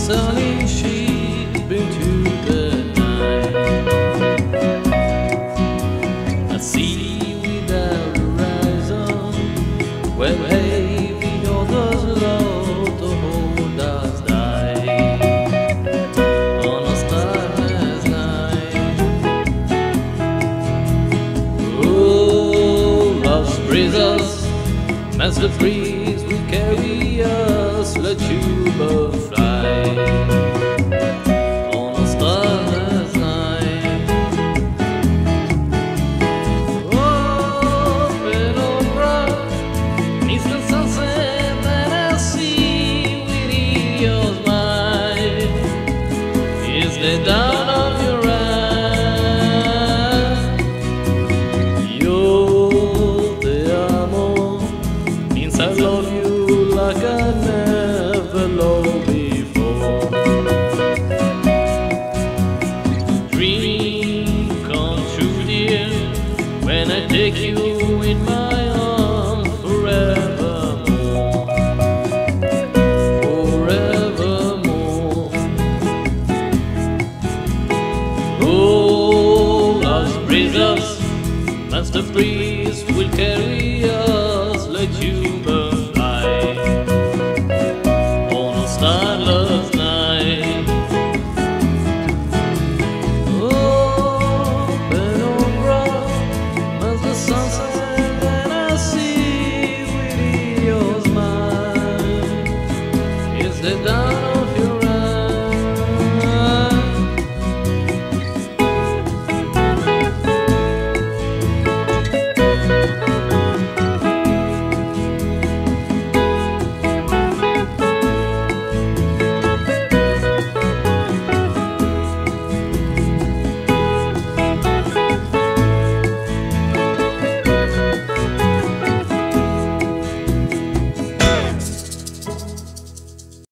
sunny sheep into the night. I see without horizon where heavy others low to hold us die on a starless night. Oh, love's breezes, as the breeze will carry us, let you both fly.